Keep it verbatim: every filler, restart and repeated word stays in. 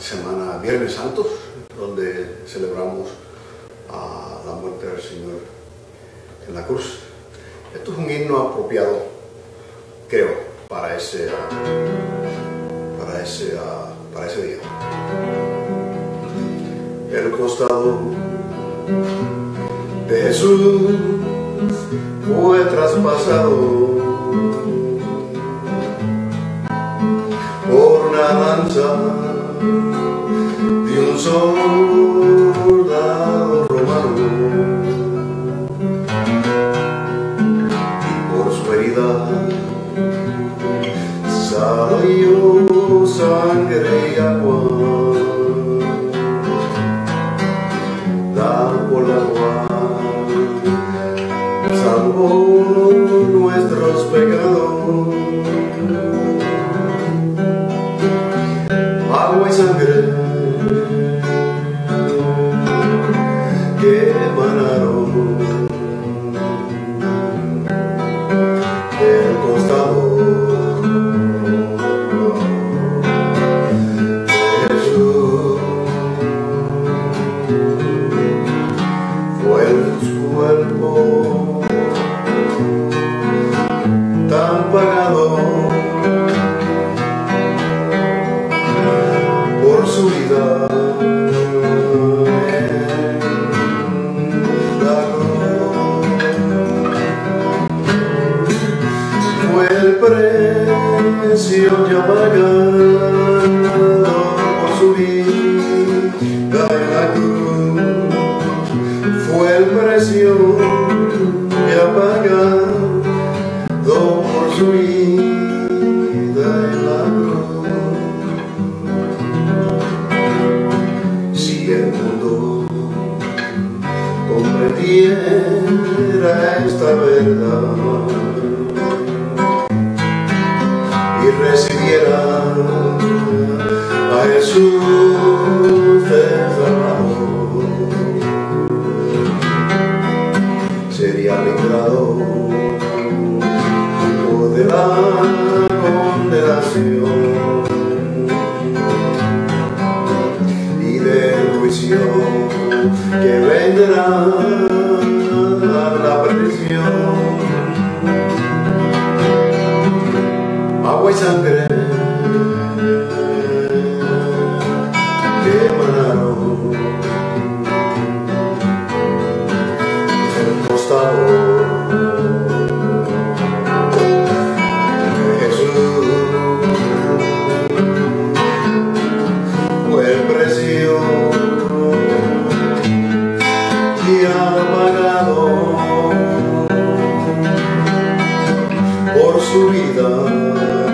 semana Viernes Santo, donde celebramos a la muerte del Señor en la cruz. Esto es un himno apropiado, creo, para ese, para ese, para ese día. El costado de Jesús fue traspasado por una lanza de un soldado romano, y por su herida salió sangre y agua. La por la cual salvó nuestros pecados. Agua y sangre que emanaron del costado de Jesús. Fue su cuerpo tan pagado por su vida en la cruz. Fue el precio ya pagado por su vida en la cruz. Fue el precio ya pagado por su vida en la cruz. Si el mundo comprendiera esta verdad y recibiera a Jesús el Salvador, sería librado de la condenación y del juicio que vendrá a la perdición. Agua y sangre que emanaron del costado de Jesús. Fue el precio ya pagado por su vida